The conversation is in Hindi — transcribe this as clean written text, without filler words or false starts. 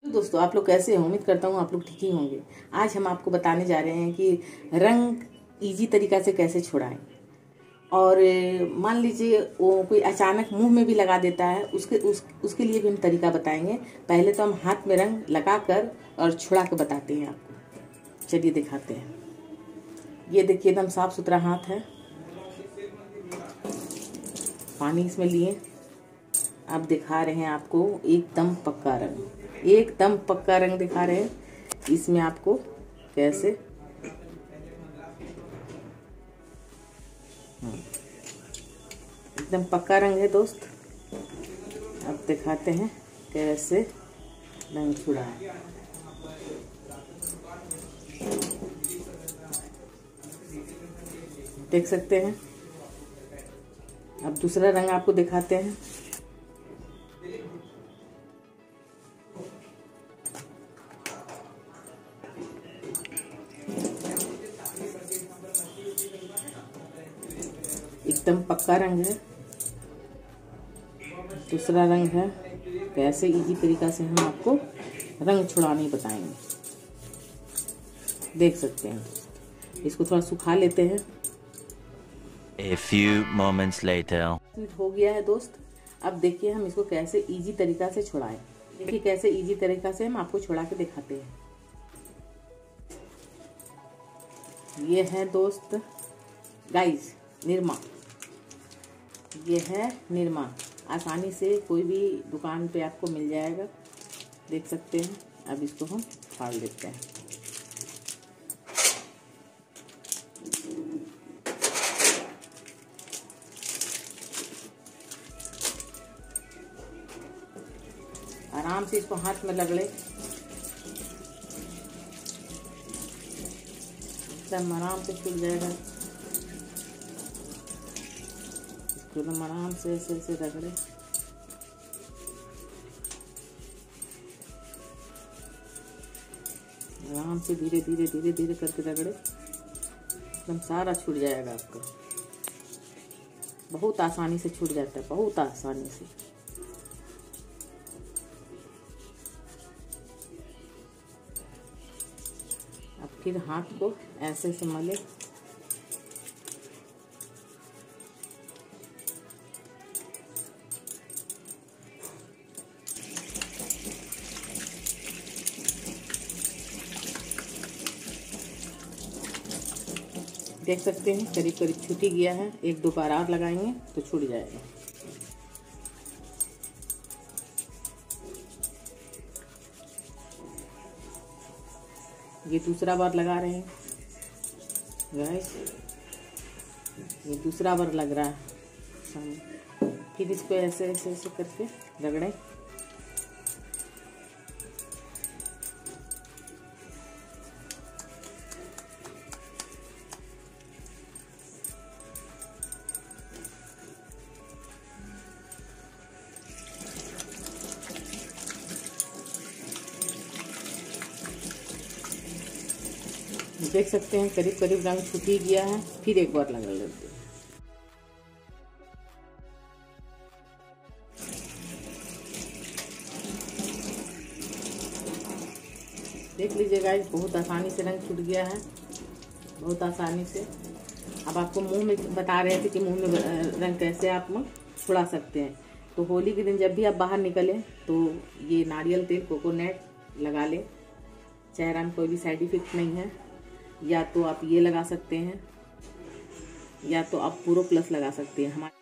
दोस्तों, आप लोग कैसे हैं? उम्मीद करता हूँ आप लोग ठीक ही होंगे। आज हम आपको बताने जा रहे हैं कि रंग इजी तरीका से कैसे छुड़ाएं। और मान लीजिए वो कोई अचानक मुंह में भी लगा देता है, उसके लिए भी हम तरीका बताएंगे। पहले तो हम हाथ में रंग लगाकर और छुड़ा के बताते हैं आपको। चलिए दिखाते हैं। ये देखिए, एकदम साफ सुथरा हाथ है। पानी इसमें लिए, अब दिखा रहे हैं आपको एकदम पक्का रंग। एकदम पक्का रंग दिखा रहे हैं। इसमें आपको कैसे एकदम पक्का रंग है दोस्त। अब दिखाते हैं कैसे रंग छुड़ाएं। देख सकते हैं। अब दूसरा रंग आपको दिखाते हैं। एकदम पक्का रंग है। दूसरा रंग है। कैसे इजी तरीका से हम आपको रंग छुड़ाने बताएंगे। देख सकते हैं। इसको थोड़ा सुखा लेते हैं। A few moments later. हो गया है दोस्त। अब देखिए हम इसको कैसे इजी तरीका से छुड़ाएं। देखिए कैसे इजी तरीका से हम आपको छुड़ा के दिखाते हैं। ये है दोस्त गाइस निरमा। ये है निरमा। आसानी से कोई भी दुकान पे आपको मिल जाएगा। देख सकते हैं। अब इसको हम फाड़ लेते हैं। आराम से इसको हाथ में रगड़े। एकदम आराम से छूट जाएगा। इसको एकदम आराम से ऐसे रगड़े। आराम से धीरे धीरे धीरे धीरे करके रगड़े। एकदम सारा छूट जाएगा आपका। बहुत आसानी से छूट जाता है, बहुत आसानी से। अब फिर हाथ को ऐसे से मले। देख सकते हैं करीब करीब छूट ही गया है। एक दो बार और लगाएंगे तो छूट जाएगा। ये दूसरा बार लगा रहे हैं गाइस। ये दूसरा बार लग रहा है। फिर इसको ऐसे ऐसे ऐसे करके रगड़ें। देख सकते हैं करीब करीब रंग छूट ही गया है। फिर एक बार लगा लेते हैं। देख लीजिए गाइस, बहुत आसानी से रंग छूट गया है। बहुत आसानी से। अब आपको मुंह में बता रहे थे कि मुंह में रंग कैसे आप छुड़ा सकते हैं। तो होली के दिन जब भी आप बाहर निकलें तो ये नारियल तेल कोकोनट लगा लें। चेहरा में कोई भी साइड इफेक्ट नहीं है। या तो आप ये लगा सकते हैं, या तो आप पूरो प्लस लगा सकते हैं। हमारे